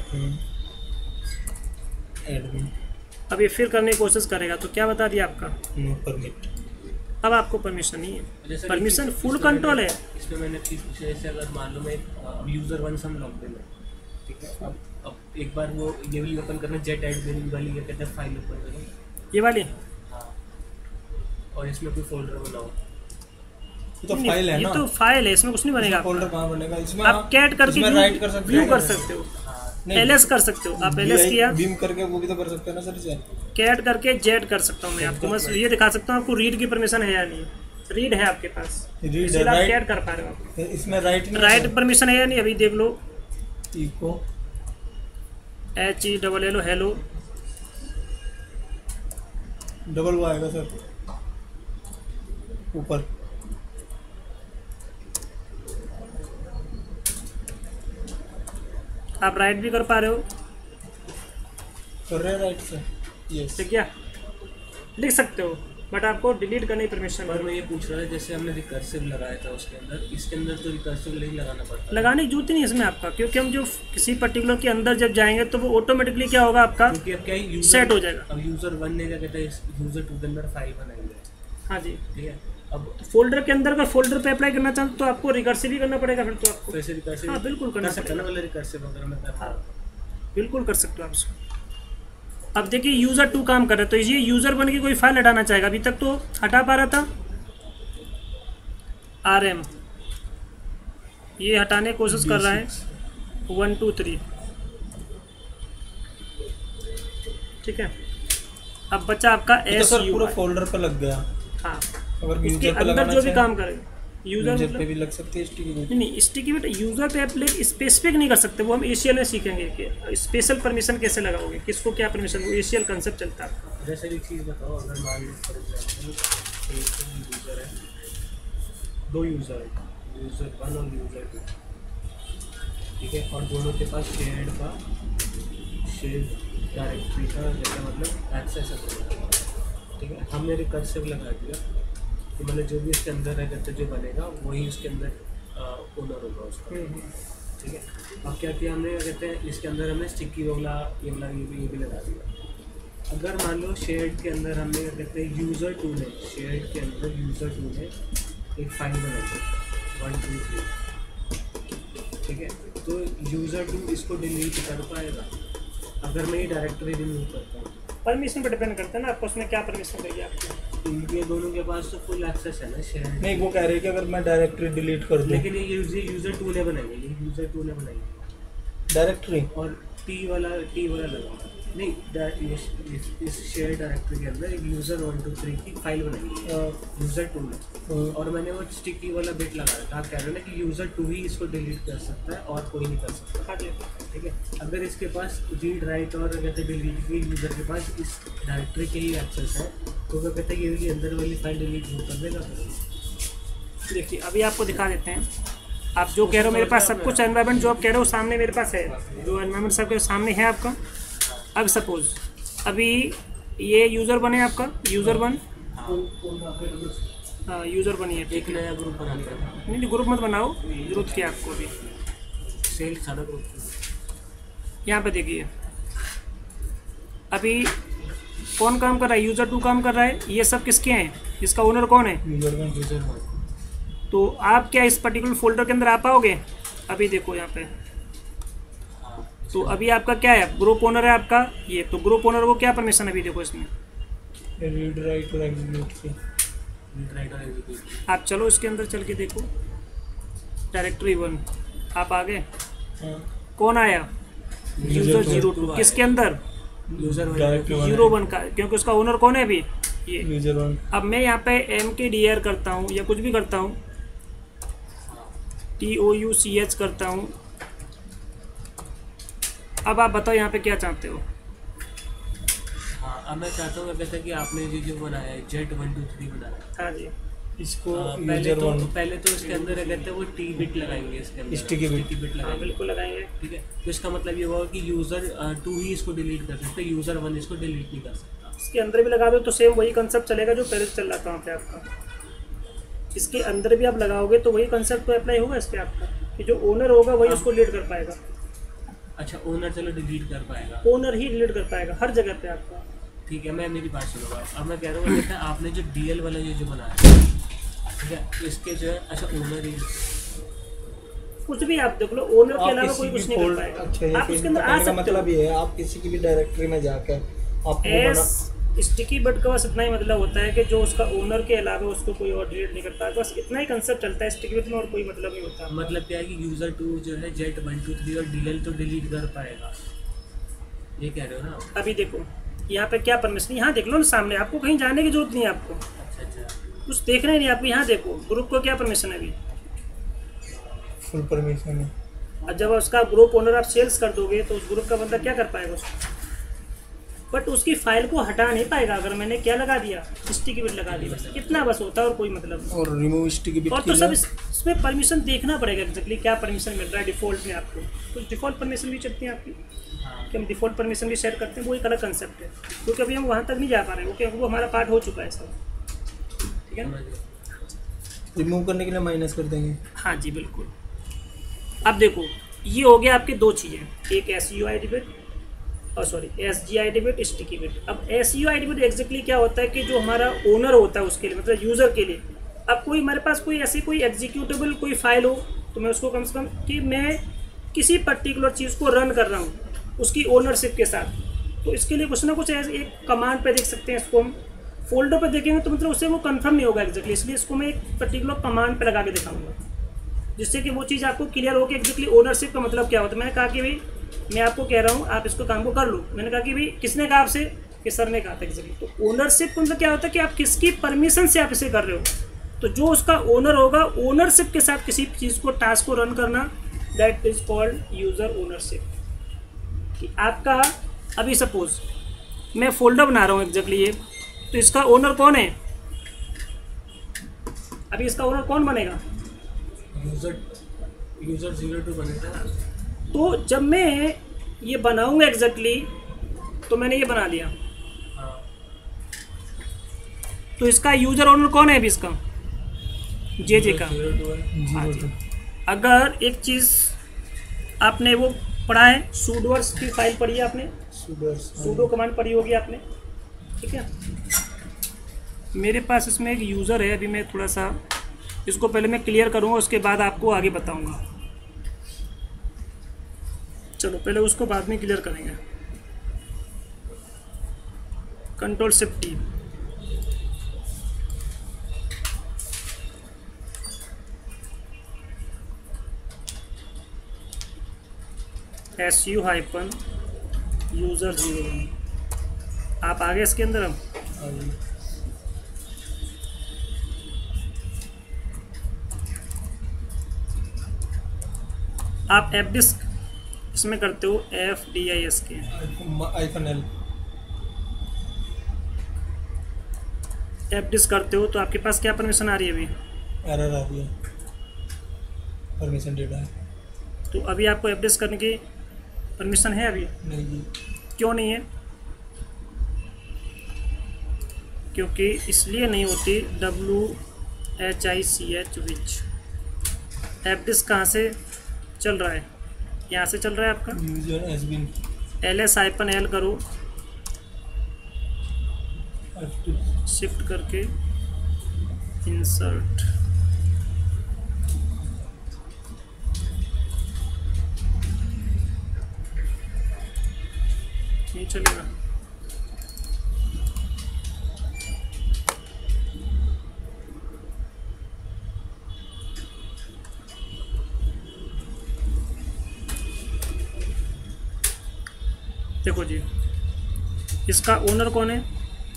एडमिन, अब ये फिर करने की कोशिश करेगा। तो क्या बता दिया आपका? No permit. अब आपको परमिशन नहीं है, जैसे परमिशन कि फुल इसमें कंट्रोल है। मैंने- इसमें मैंने चीज़ पूछी, जैसे अगर मान लो मैं अब यूज़र वन सम लॉग इन है, ठीक है, अब अब एक बार वो ये वाली ओपन करना, जेट एडमिन वाली ये कहते हैं फाइल ओपन करो, ये वाली हाँ, और इसमें कोई फोल्डर बनाओ। ये तो फाइल है ये ना, तो फाइल है, इसमें कुछ नहीं बनेगा। फोल्डर कहाँ बनेगा इसमें? आप कैट करके इसमें राइट कर सकते व्यू हैं, कर सकते हो, नहीं, एल एस कर सकते हो आप, एल एस किया, बीम करके वो भी तो कर सकते हैं ना सर इसे। कैट करके जेट कर सकता हूँ मैं आपको, बस ये दिखा सकता हूँ आपको रीड की परमिशन है या नहीं। रीड है आपके पास, रीड इसलिए है, आप राइट कैट कर पा रहे हो। इसमें राइट नहीं, राइट परमिशन है या नहीं, अभी देख लो। Echo H E double L O hello, double वो आएगा सर ऊपर, आप राइट भी कर पा रहे हो, कर रहे हैं राइट से, यस, ठीक है, लिख सकते हो, बट आपको डिलीट करने की परमिशन पर मैं ये पूछ रहा था, जैसे हमने रिकर्सिव लगाया था उसके अंदर, इसके अंदर तो रिकर्सिव नहीं लगाना पड़ता, लगाने की जरूरत ही नहीं इसमें आपका, क्योंकि हम जो किसी पर्टिकुलर के अंदर जब जाएंगे तो वो ऑटोमेटिकली क्या होगा आपका क्योंकि अब क्या है, यूजर सेट हो जाएगा। अब यूजर वन ने क्या कहते हैं, यूजर टू के अंदर फाइल बनाई है, हाँ जी, ठीक है, अब फोल्डर के अंदर अगर फोल्डर पे अप्लाई करना चाहते हो तो आपको रिकर्सिव ही करना पड़ेगा फिर तो आपको। वैसे रिकर्सिव हाँ बिल्कुल करना कर सकते हैं ना, पड़ेगा, मतलब रिकर्सिव अगर मैं करता हूँ बिल्कुल कर सकते हो आप इसको। अब देखिए यूज़र टू काम कर रहा है, तो ये यूज़र वन की कोई फाइल हटाना चाहेगा, अभी तक तो हटा पा रहा था, आर एम ये हटाने की कोशिश कर रहा है, वन टू थ्री, ठीक है। अब बचा आपका तो एस सर यू, पूरा फोल्डर पे लग गया, हाँ अगर इसके यूजर पे अंदर लगाना जो भी चाहे, काम करे यूज़र यूजर मतलब पे भी लग सकती है स्टिकी बिट। नहीं नहीं स्टिकी बिट यूज़र पे अप्लाई स्पेसिफिक नहीं कर सकते, वो हम एशियल में सीखेंगे कि स्पेशल परमिशन कैसे लगाओगे, किसको क्या परमिशन, वो एशियल कंसेप्ट चलता है आपका। जैसे एक चीज़ बताओ, अगर मान लो फॉर एग्जाम्पल एक यूज़र है, दो यूज़र है, यूज़र वन और यूज़र टू, ठीक है, और दोनों के पास शेयर्ड का शेयर डायरेक्टरी का जैसे मतलब एक्सेस है, ठीक है, हमने रिकर्सिव लगा दिया कि मतलब जो भी इसके अंदर रह करते जो बनेगा वही उसके अंदर ओनर होगा उसका, ठीक है। अब क्या किया हमने, क्या कहते हैं, इसके अंदर हमने स्टिकी वाला ये वाला ये भी ये भी लगा दिया। अगर मान लो शेयर्ड के अंदर हमने क्या कहते हैं, यूज़र टू ने शेयर्ड के अंदर यूज़र टू ने एक फाइल बनाई वन टू थ्री, ठीक है, तो यूज़र टू इसको डिलीट कर पाएगा अगर मैं ये डायरेक्टरी रिमूव करता हूँ। परमिशन पर डिपेंड करता है ना, आपको उसमें क्या परमिशन देगी आपको, इनके दोनों के पास तो फुल एक्सेस है ना शेयर, नहीं वो कह रहे हैं कि अगर मैं डायरेक्टरी डिलीट कर दूं, लेकिन ये यूजर यूज़र टू ने बनाई है, ये यूज़र टू ने बनाई है, डायरेक्टरी और टी वाला टी वाला लगा नहीं, डा- इस, इस, इस शेयर डायरेक्टरी के अंदर एक यूज़र वन टू थ्री की फाइल बनाई है यूज़र टू ने, और मैंने वो स्टिकी वाला बिट लगाया था। आप कह रहे हो ना कि यूज़र टू ही इसको डिलीट कर सकता है और कोई नहीं कर सकता, हाँ जी, ठीक है। अगर इसके पास रीड राइट और कहते हैं डिलीट के यूज़र के पास इस डायरेक्टरी के ही एक्सेस है, तो क्या कहते हैं ये अंदर वाली फाइल डिलीट नहीं कर देगा। देखिए अभी आपको दिखा देते हैं, आप जो कह रहे हो मेरे पास सब कुछ एनवायरनमेंट जो आप कह रहे हो सामने मेरे पास है, जो एनवायरनमेंट सबके सामने है आपका। अब सपोज अभी ये यूज़र बने आपका, यूज़र बन, हाँ यूज़र बनी है, एक नया ग्रुप बनाना है। नहीं नहीं ग्रुप मत बनाओ, जरूरत क्या आपको अभी। सेल सारा ग्रुप यहाँ पे देखिए अभी कौन काम कर रहा है, यूज़र टू काम कर रहा है, ये सब किसके हैं, इसका ओनर कौन है, यूजर वन। User one. तो आप क्या इस पर्टिकुलर फोल्डर के अंदर आ पाओगे। अभी देखो यहाँ पे, तो अभी आपका क्या है, ग्रुप ओनर है आपका ये, तो ग्रुप ओनर को क्या परमिशन है अभी देखो इसमें, रीड राइट और एग्जीक्यूट की। रीड राइट और एग्जीक्यूट। आप चलो इसके अंदर चल के देखो डायरेक्टरी वन, आप आ गए, हाँ। कौन आया, यूजर जीरो टू, किसके अंदर, यूजर वन। जीरो वन का, क्योंकि उसका ओनर कौन है अभी ये यूजर वन। अब मैं यहाँ पे एम के डी आर करता हूँ या कुछ भी करता हूँ, T O U C H करता हूँ। अब आप बताओ यहाँ पे क्या चाहते हो। हाँ अब मैं चाहता हूँ कहते हैं कि आपने ये जो बनाया है जेट वन टू थ्री बनाया है, हाँ जी, इसको हाँ, पहले यूजर तो वन पहले तो इसके अंदर कहते हैं वो टी बिट लगाएंगे, इसके अंदर Sticky bit। बिट हाँ लगाएंगे। बिल्कुल लगाएंगे। ठीक है, तो इसका मतलब ये हुआ कि यूज़र टू ही इसको डिलीट कर सकते, यूज़र वन इसको डिलीट नहीं कर सकता। इसके अंदर भी लगा दो तो सेम वही कंसेप्ट चलेगा जो पहले चल रहा था वहाँ पे आपका, इसके अंदर भी आप लगाओगे तो वही कंसेप्ट तो अप्लाई होगा इस पर आपका, कि जो ओनर होगा वही उसको डिलीट कर पाएगा। अच्छा ओनर चलो डिलीट कर पाएगा, ओनर ही डिलीट कर पाएगा हर जगह पे आपका। ठीक है, मैं मेरी बात सुनो। अब मैं कह रहा हूँ बेटा आपने जो डीएल वाला ये जो बनाया है, ठीक है, इसके जो है अच्छा ओनर ही कुछ भी आप देख लो, ओनर के अलावा कोई कुछ नहीं कर पाएगा। अच्छा आप उसके अंदर आ सकते हो, मतलब ये है आप किसी की भी डायरेक्टरी में जाकर आप एस स्टिकी बट का बस इतना ही मतलब होता है कि जो उसका ओनर के अलावा उसको कोई और डिलीट नहीं करता है, बस इतना ही कंसेप्ट चलता है स्टिकी बट में, और कोई मतलब नहीं होता। मतलब क्या है कि यूज़र टू जो है जेट वन टू थ्री और डीएल तो डिलीट कर पाएगा, ये कह रहे हो ना। अभी देखो यहाँ पे क्या परमिशन, यहाँ देख लो ना सामने, आपको कहीं जाने की जरूरत नहीं है, आपको अच्छा अच्छा कुछ देखना ही नहीं, आपको यहाँ देखो ग्रुप को क्या परमिशन है अभी, फुल परमिशन है। और जब उसका ग्रुप ओनर आप सेल्स कर दोगे तो उस ग्रुप का बंदा क्या कर पाएगा उसको, बट उसकी फाइल को हटा नहीं पाएगा। अगर मैंने क्या लगा दिया, स्टिकी बिट लगा दी, बस इतना बस होता है और कोई मतलब नहीं। और रिमूव स्टिकी बिट और तो सब इस- इसमें परमिशन देखना पड़ेगा एक्जेक्टली क्या परमिशन मिल रहा है डिफॉल्ट में आपको। कुछ डिफॉल्ट परमिशन भी चलती हैं आपकी, कि हम डिफॉल्ट परमिशन भी शेयर करते हैं, वो एक अलग कंसेप्ट है, क्योंकि अभी हम वहाँ तक नहीं जा पा रहे हैं, क्योंकि वो हमारा पार्ट हो चुका है सब, ठीक है ना। रिमूव करने के लिए माइनस कर देंगे। हाँ जी बिल्कुल। अब देखो ये हो गया आपके दो चीज़ें, एक S U I D bit और sorry S G I D bit, sticky bit. अब S U I D bit exactly क्या होता है कि जो हमारा ओनर होता है उसके लिए, मतलब यूज़र के लिए। अब कोई हमारे पास कोई ऐसी कोई एग्जीक्यूटेबल कोई फाइल हो तो मैं उसको कम से कम कि मैं किसी पर्टिकुलर चीज़ को रन कर रहा हूँ उसकी ओनरशिप के साथ, तो इसके लिए कुछ ना कुछ ऐसे एक कमांड पे देख सकते हैं। इसको हम फोल्डर पे देखेंगे तो मतलब उससे वो कंफर्म नहीं होगा एक्जैक्टली, इसलिए इसको मैं एक पर्टिकुलर कमांड पे लगा के दिखाऊंगा, जिससे कि वो चीज़ आपको क्लियर हो कि एक्जैक्टली ओनरशिप का मतलब क्या होता है। मैंने कहा कि भाई मैं आपको कह रहा हूँ आप इसको काम को कर लो, मैंने कहा कि भाई किसने कहा आपसे, कि सर ने कहा था एक्जैक्टली। तो ओनरशिप का मतलब क्या होता है कि आप किसकी परमिशन से आप इसे कर रहे हो, तो जो उसका ओनर होगा ओनरशिप के साथ किसी चीज़ को टास्क को रन करना, that is called user ownership. कि आपका अभी सपोज मैं फोल्डर बना रहा हूँ एक्जैक्टली ये, तो इसका ओनर कौन है, अभी इसका ओनर कौन बनेगा, यूज़र यूज़र जीरो टू बनेगा। तो जब मैं ये बनाऊंगा एग्जैक्टली, तो मैंने ये बना लिया, हाँ तो इसका यूजर ओनर कौन है अभी इसका, जे जे का। जीरो टू है। हाँ जी। अगर एक चीज़ आपने वो पढ़ा है, सूडोर्स की फाइल पढ़ी है आपने, सूडो कमांड पढ़ी होगी आपने, ठीक है। मेरे पास इसमें एक यूज़र है, अभी मैं थोड़ा सा इसको पहले मैं क्लियर करूँगा, उसके बाद आपको आगे बताऊँगा। चलो पहले उसको बाद में क्लियर करेंगे। Control shift T, S U hyphen user zero one, आप आगे इसके अंदर हम आप एफ डिस्क इसमें करते हो, F D I S K hyphen L F disk करते हो तो आपके पास क्या परमिशन आ रही है अभी, एरर आ रही है। परमिशन डेटा है। तो अभी आपको एफडिस्क करने की परमिशन है अभी? नहीं जी। क्यों नहीं है? क्योंकि इसलिए नहीं होती, W H I C H which. Fdisk कहाँ से चल रहा है? यहाँ से चल रहा है आपका। User has been L S hyphen L करो, शिफ्ट करके इंसर्ट, नहीं चलेगा। देखो जी, इसका ओनर कौन है?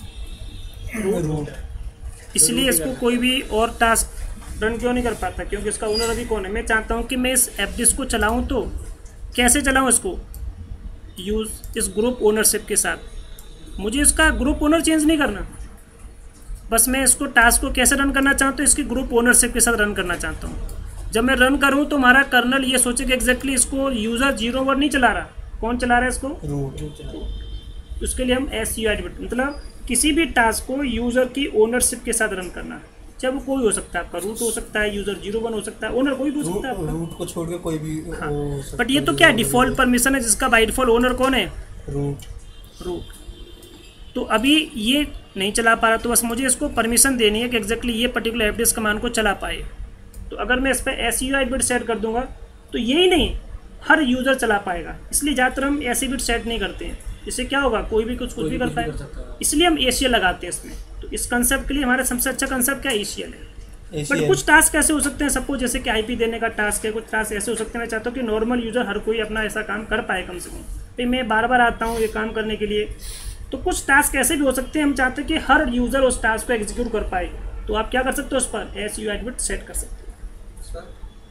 रूट। इसलिए इसको कोई भी और टास्क रन क्यों नहीं कर पाता? क्योंकि इसका ओनर अभी कौन है? मैं चाहता हूँ कि मैं इस एफडिस्क को चलाऊँ, तो कैसे चलाऊँ इसको? यूज़ इस ग्रुप ओनरशिप के साथ। मुझे इसका ग्रुप ओनर चेंज नहीं करना, बस मैं इसको टास्क को कैसे रन करना चाहता हूँ, इसकी ग्रुप ओनरशिप के साथ रन करना चाहता हूँ। जब मैं रन करूँ तो हमारा कर्नल ये सोचे कि एग्जैक्टली इसको यूज़र जीरो वन नहीं चला रहा। कौन चला रहा है इसको? रूट। उसके लिए हम एस यू आई डी, मतलब किसी भी टास्क को यूज़र की ओनरशिप के साथ रन करना है। चाहे वो कोई हो सकता है, आपका रूट हो सकता है, यूज़र जीरो वन हो सकता है, ओनर कोई भी हो सकता है आपका। रूट को छोड़ के कोई भी हाँ। हो सकता बट ये तो क्या डिफ़ॉल्ट परमिशन है, जिसका बाय डिफ़ॉल्ट ओनर कौन है? रूट। रूट। तो अभी ये नहीं चला पा रहा, तो बस मुझे इसको परमिशन देनी है कि एग्जैक्टली ये पर्टिकुलर एफडिस्क कमांड को चला पाए। तो अगर मैं इस पर S U I bit set कर दूंगा तो यही नहीं, हर यूज़र चला पाएगा। इसलिए ज़्यादातर हम ऐसी बिट सेट नहीं करते हैं। इससे क्या होगा, कोई भी कुछ कुछ भी कर पाएगा। इसलिए हम एशियल लगाते हैं इसमें। तो इस कंसेप्ट के लिए हमारा सबसे अच्छा कंसेप्ट क्या है? एशियल है। बट कुछ टास्क ऐसे हो सकते हैं, सपोज जैसे कि आईपी देने का टास्क है, कुछ टास्क ऐसे हो सकते हैं मैं चाहता हूँ कि नॉर्मल यूज़र हर कोई अपना ऐसा काम कर पाए कम से कम। तो मैं बार बार आता हूँ ये काम करने के लिए, तो कुछ टास्क ऐसे भी हो सकते हैं हम चाहते हैं कि हर यूज़र उस टास्क को एग्जीक्यूट कर पाए। तो आप क्या कर सकते हो, उस पर S U I bit set कर सकते हो।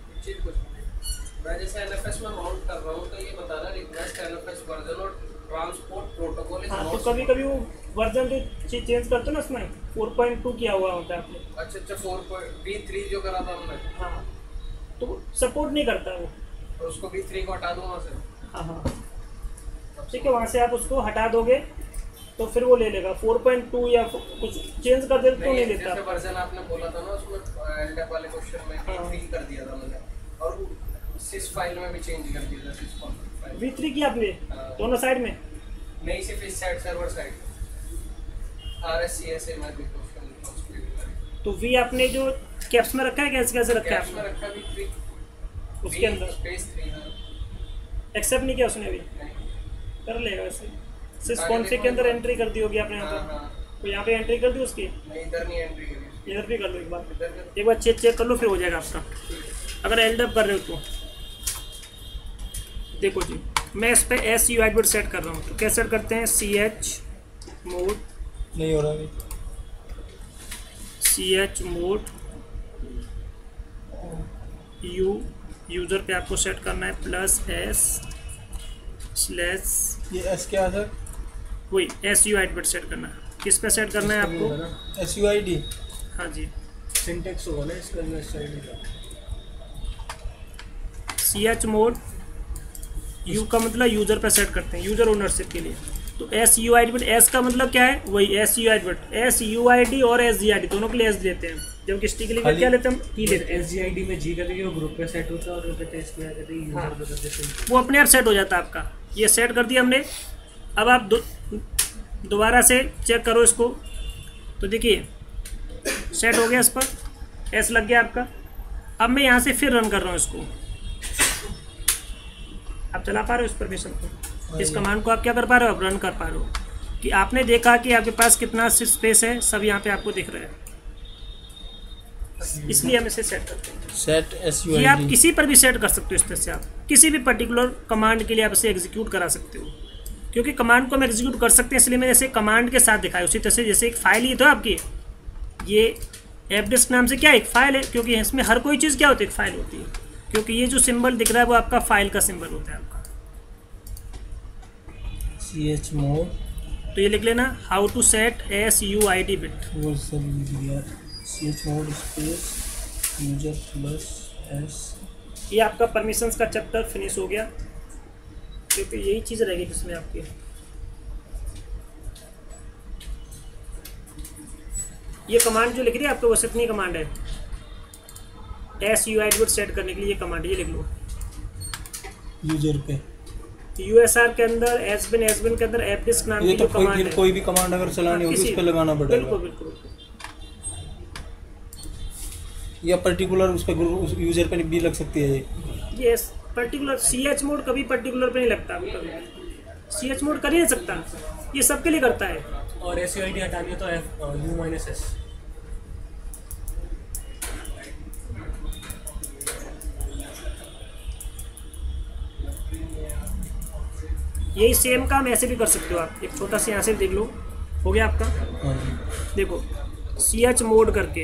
मैं जैसे एनएफएस में माउंट कर रहा हूँ तो ये बता रहा है रिक्वेस्ट एनएफएस वर्जन और ट्रांसपोर्ट प्रोटोकॉल इज हाँ, तो कभी कभी वो वर्जन जो चेंज करते हो ना, उसमें फोर पॉइंट टू किया हुआ होता है आपने। अच्छा अच्छा फोर पॉइंट बी थ्री जो करा था हमने। हाँ, तो सपोर्ट नहीं करता वो, तो उसको बी थ्री को हटा दूँ वहाँ से। हाँ हाँ ठीक है, वहाँ से आप उसको हटा दोगे तो फिर वो ले लेगा। फोर पॉइंट टू या कुछ चेंज कर दे तो नहीं लेता। जैसे वर्जन आपने बोला था ना उसमें एलडेप वाले क्वेश्चन में बी थ्री कर दिया था मैंने, और सिस फाइल में भी चेंज कर दिया था। सिस फाइल वी थ्री किया आपने दोनों साइड में? नहीं, सिर्फ इस side server side R S C S A में भी क्वेश्चन। तो वी आपने जो कैप्स में रखा है, कैसे कैसे रखा है कैप्स में रखा बी थ्री उसके अंदर स्पेस थ्री एक्सेप्ट नहीं किया उसने अभी? कर लेगा वैसे। सिस कॉन्फिग के अंदर एंट्री कर दी होगी आपने यहाँ पर, तो यहाँ पे एंट्री कर दी उसकी। इधर नहीं एंट्री करी, इधर भी कर लो एक बार, एक बार चेक चेक कर लो, फिर हो जाएगा आपका। अगर एलडअप कर रहे हो तो देखो जी, मैं इस पे S U I bit set कर रहा हूँ। तो कैसे सेट करते हैं? सी एच मोड, नहीं हो रहा अभी। C H mode u, user पे आपको सेट करना है प्लस एस स्लैश, ये एस क्या है सर? वही S U I bit set करना है। किस पे सेट करना है आपको? S U I D. हाँ जी, सिंटेक्स होगा ना इसका एस यू आई डी का। सी एच मोड यू का मतलब यूज़र पे सेट करते हैं, यूज़र ओनरशिप के लिए। तो S U I D bit, S का मतलब क्या है? वही S U I D bit, S U I D और एस जी आई डी दोनों के लिए एस लेते हैं। जब किसी के लिए क्या लेते हैं? हम टी लेते हैं। एस जी आई डी में जी करके वो ग्रुप पे सेट होता है और पे टेस्ट किया जाता है यूजर बदल देते, वो अपने आप सेट हो जाता है आपका। ये सेट कर दिया हमने। अब आप दो दोबारा से चेक करो इसको, तो देखिए सेट हो गया, इस पर एस लग गया आपका। अब मैं यहाँ से फिर रन कर रहा हूँ इसको। आप चला पा रहे हो इस परमिशन को, इस कमांड को आप क्या कर पा रहे हो? आप रन कर पा रहे हो कि आपने देखा कि आपके पास कितना स्पेस है, सब यहाँ पे आपको दिख रहा है। इसलिए हम इसे सेट करते हैं। सेट एस यू आई ये डी आप किसी पर भी सेट कर सकते हो। इस तरह से आप किसी भी पर्टिकुलर कमांड के लिए आप इसे एग्जीक्यूट करा सकते हो, क्योंकि कमांड को हम एग्जीक्यूट कर सकते हैं। इसलिए मैंने इसे कमांड के साथ दिखाया। उसी तरह से जैसे एक फाइल ही तो आपकी, ये एफडिस्क नाम से क्या एक फाइल है, क्योंकि इसमें हर कोई चीज़ क्या होती है? एक फाइल होती है। क्योंकि ये जो सिंबल दिख रहा है वो आपका फाइल का सिंबल होता है आपका। सी एच मोड, तो ये लिख लेना, how to set S U I D bit. वो सब लिख दिया। C H mode space user plus S ये आपका परमिशंस का चैप्टर फिनिश हो गया, क्योंकि यही चीज़ रहेगी जिसमें आपकी ये कमांड जो लिख रही है आपको बस इतनी कमांड है, S U I D bit set करने के लिए ये कमांड ये लिख लो यूजर पे। यूएसआर के अंदर एस बिन एस बिन के अंदर एफ डिस्क नाम ये की तो जो कोई कमांड भी है, कोई भी कमांड अगर चलानी होगी उस पे लगाना पड़ेगा। बिल्कुल बिल्कुल। या पर्टिकुलर उस पे यूजर पे भी लग सकती है ये। ये पर्टिकुलर सी एच मोड कभी पर्टिकुलर पे नहीं लगता, कभी सी एच मोड कर ही नहीं सकता, ये सबके लिए करता है। और एस यू आई डी हटानी है तो एफ यू माइनस एस। यही सेम काम ऐसे भी कर सकते हो आप, एक छोटा सा यहाँ से देख लो, हो गया आपका। देखो सी एच मोड करके,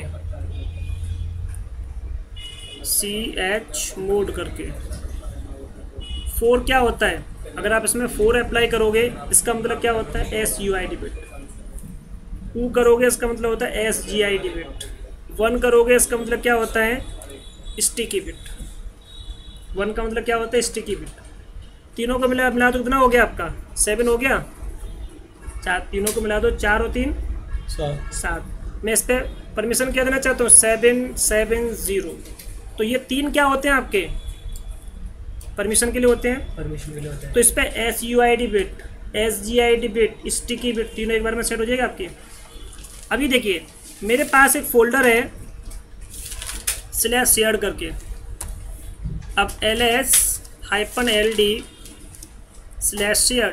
सी एच मोड करके फोर क्या होता है, अगर आप इसमें फोर अप्लाई करोगे इसका मतलब क्या होता है S U I D bit, two करोगे इसका मतलब होता है S G I D bit, one करोगे इसका मतलब क्या होता है स्टिकी बिट, वन का मतलब क्या होता है स्टिकी बिट। तीनों को मिला मिला तो कितना हो गया आपका, सेवन हो गया। चार तीनों को मिला दो, चार और तीन सात। मैं इस पर परमिशन क्या देना चाहता हूँ, सेवन सेवन ज़ीरो। तो ये तीन क्या होते हैं आपके परमिशन के लिए होते हैं, परमिशन के लिए होता है। तो इस पर S U I D bit, S G I D bit, sticky bit तीनों एक बार में सेट हो जाएगा आपकी। अभी देखिए मेरे पास एक फोल्डर है स्लैश शेयर करके, अब L S hyphen L D slash share,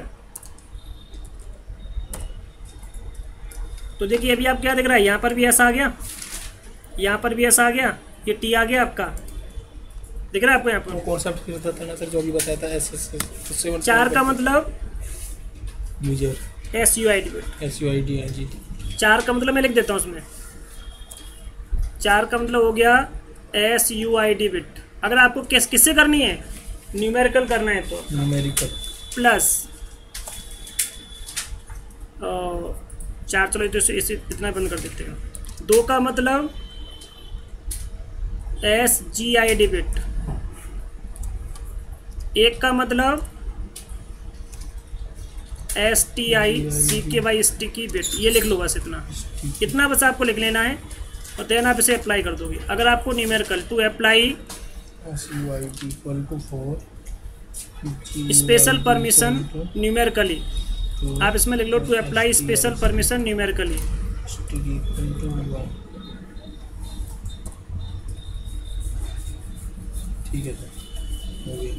तो देखिए अभी आप क्या देख रहा है, यहाँ पर भी ऐसा आ गया, यहाँ पर भी ऐसा आ गया, ये टी आ गया आपका, दिख रहा है आपको यहाँ पर। कॉन्सेप्ट भी बताता ना सर, जो भी बताया था एस एस चार का मतलब user S U I D bit, S U I D है जी। चार का मतलब मैं लिख देता हूँ उसमें, चार का मतलब हो गया S U I D bit. अगर आपको किस किससे करनी है, न्यूमेरिकल करना है तो न्यूमेरिकल प्लस चार, चलो तो इसे इसे इतना बंद कर देते हैं। दो का मतलब S G I D bit, एक का मतलब S T I C K Y sticky bit, ये लिख लो बस इतना, इतना बस आपको लिख लेना है और देन आप इसे अप्लाई कर दोगे। अगर आपको numerical to apply special permission numerically, आप इसमें लिख लो to apply special permission numerically. ठीक है सर, हो गया।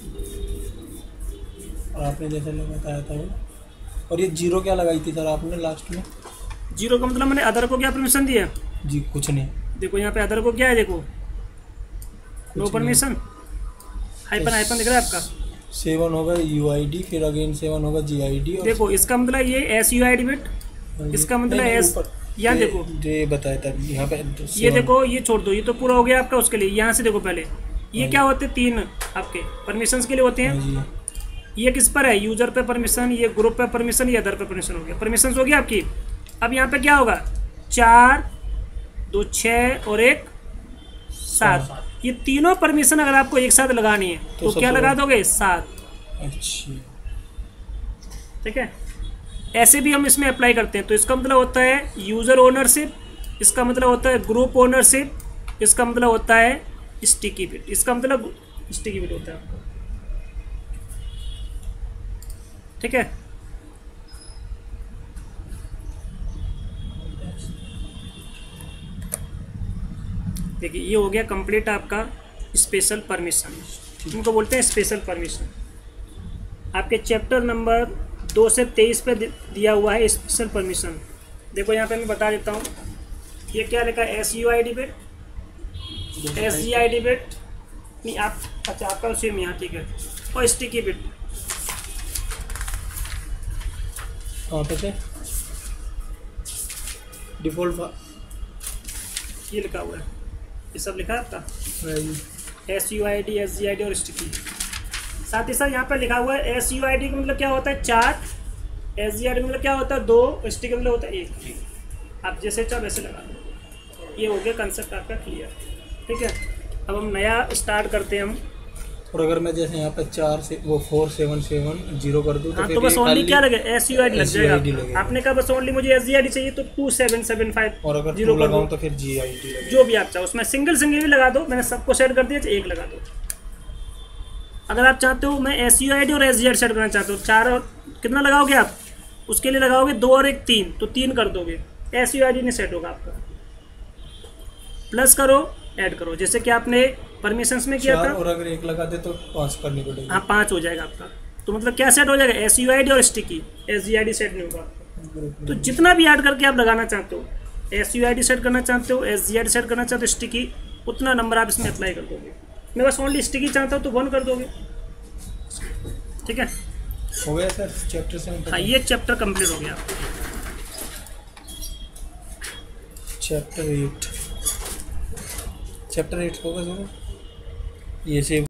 और आपने जैसे बताया था वो, और ये जीरो क्या लगाई थी सर आपने लास्ट में? जीरो का मतलब मैंने अदर को क्या परमिशन दी है जी, कुछ नहीं। देखो यहाँ पे अदर को क्या है, देखो नो परमिशन, हाइपन हाइपन दिख रहा है आपका। सेवन होगा यू आई डी, फिर अगेन सेवन होगा जी आई डी। देखो इसका मतलब ये S U I D bit, इसका मतलब एस, यहाँ देखो ये बताया था यहाँ पे, ये देखो ये छोड़ दो, ये तो पूरा हो गया आपका। उसके लिए यहाँ से देखो पहले ये क्या होते हैं, तीन आपके परमिशंस के लिए होते हैं। ये किस पर है, यूजर पे परमिशन, ये ग्रुप पे परमिशन, ये अदर पे परमिशन हो गया, परमिशन हो गया आपकी। अब यहाँ पे क्या होगा, चार दो छः और एक सात, ये तीनों परमिशन अगर आपको एक साथ लगानी है तो, तो क्या लगा दोगे, सात। अच्छा ठीक है, ऐसे भी हम इसमें अप्लाई करते हैं। तो इसका मतलब होता है यूजर ओनरशिप, इसका मतलब होता है ग्रुप ओनरशिप, इसका मतलब होता है स्टिकी बिट, इसका मतलब स्टिकी बिट होता है आपका। ठीक है, देखिए ये हो गया कंप्लीट आपका स्पेशल परमिशन, इनको बोलते हैं स्पेशल परमिशन। आपके चैप्टर नंबर दो से तेईस पे दिया हुआ है स्पेशल परमिशन। देखो यहाँ पे मैं बता देता हूँ, ये क्या लिखा है, S U I D bit, S G I D bit नहीं आप, अच्छा आपका सेम यहाँ, ठीक है, और स्टिकी बिट। कहाँ पे थे, डिफॉल्ट ये लिखा हुआ है, ये सब लिखा है आपका, S U I D, S G I D और स्टिकी। साथ ही साथ यहाँ पर लिखा हुआ है एस यू आई डी का मतलब क्या होता है, चार, एस जी आई डी मतलब क्या होता है, दो, स्टिकी मतलब होता है एक। आप जैसे चाहो वैसे लगा दो। ये हो गया कंसेप्ट आपका क्लियर। ठीक है, अब हम नया स्टार्ट करते हैं हम। और अगर मैं जैसे यहाँ पे चार से वो फोर सेवन सेवन जीरो कर दूँ तो हाँ, फिर तो बस ये ओनली खाली क्या लगे, एस यू आई डी लग S U I D जाएगा। लगेगा। आपने कहा बस ओनली मुझे एस जी आई डी चाहिए तो टू सेवन सेवन फाइव और अगर जीरो टू कर लगाऊँ दो, तो फिर जी आई डी लगेगा। जो भी आप चाहो उसमें सिंगल सिंगल भी लगा दो, मैंने सबको सेट कर दिया, एक लगा दो। अगर आप चाहते हो मैं एस यू आई डी और S G I D set करना चाहते हो, चार और कितना लगाओगे आप, उसके लिए लगाओगे दो और एक तीन, तो तीन कर दोगे, एस यू आई डी नहीं सेट होगा आपका। प्लस करो, ऐड करो, जैसे कि आपने परमिशंस में किया था। और अगर एक लगा दे तो पाँच करनी पड़ेगी। हाँ, पाँच हो जाएगा आपका। तो मतलब क्या सेट हो जाएगा, एस यू आई डी और sticky, S G I D set नहीं होगा। तो जितना भी ऐड करके आप लगाना चाहते हो, S U I D set करना चाहते हो, S G I D set करना चाहते हो, स्टिकी, उतना नंबर आप इसमें अप्लाई कर दोगे। मैं बस ओनली स्टिकी चाहता हूँ तो वन कर दोगे, ठीक है। हो गया सर चैप्टर सेवन। हाँ, ये चैप्टर कंप्लीट हो गया। चैप्टर एट चैप्टर एट होगा सर ये से